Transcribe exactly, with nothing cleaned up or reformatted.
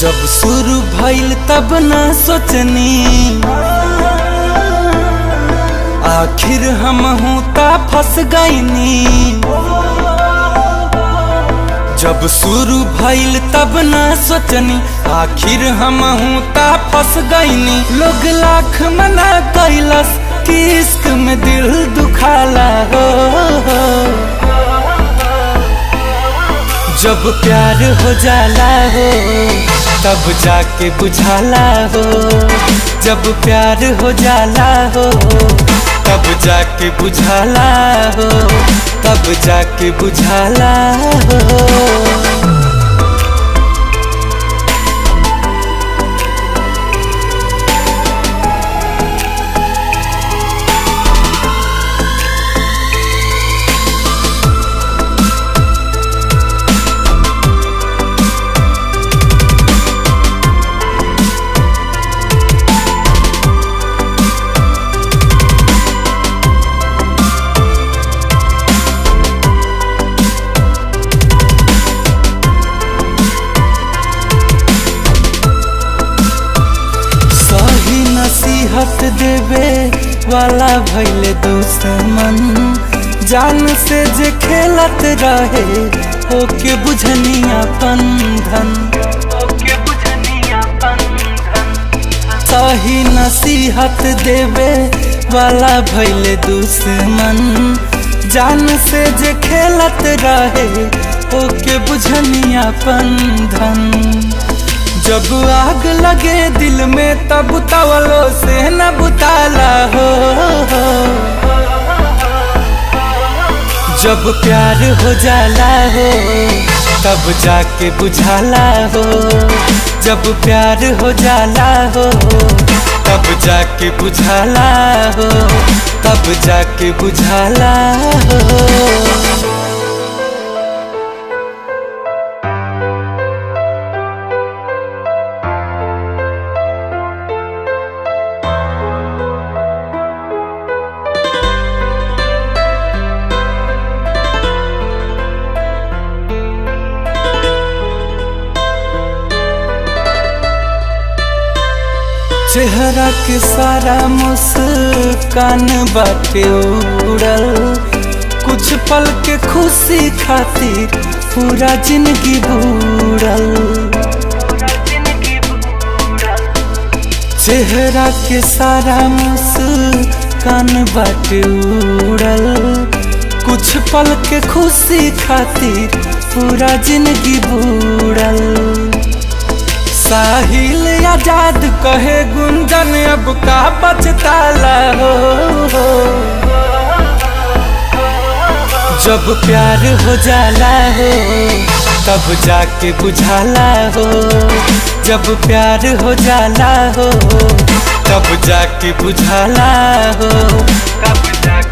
जब शुरू भइल तब ना सोचनी आखिर हम हूँ ता फंस गईनी। जब शुरू भइल तब ना सोचनी आखिर हम हूँ ता फंस गईनी। लोग लाख मना कैलस कि इश्क में दिल दुखाला हो। जब प्यार हो जाला हो तब जाके बुझाला हो। जब प्यार हो जाला हो तब जाके बुझाला हो। तब जाके बुझाला हो। नसीहत देवे वाला भइले दुश्मन। जान से जे खेलत रहे ओके बुझनिया बंधन। सही नसीहत देवे वाला भइले दुश्मन। जान से जे खेलत रहे ओके बुझनिया बंधन। जब आग लगे दिल में तब तवलो से न बुताला हो। जब प्यार हो जाला हो तब जाके बुझाला हो। जब प्यार हो जाला हो तब जाके बुझाला हो। तब जाके बुझाला हो। चेहरा के सारा मुस्कान बाटे उड़ल। कुछ पल के खुशी खातिर पूरा जिंदगी बूढ़ल। चेहरा के सारा मुस्कान बाटे उड़ल। कुछ पल के खुशी खातिर पूरा जिंदगी बूढ़ल। साहिल आजाद कहे गुंजन अब का पछताला हो। जब प्यार हो जाला हो तब जाके बुझाला हो। जब प्यार हो जाला हो तब जाके बुझाला हो। तब जाके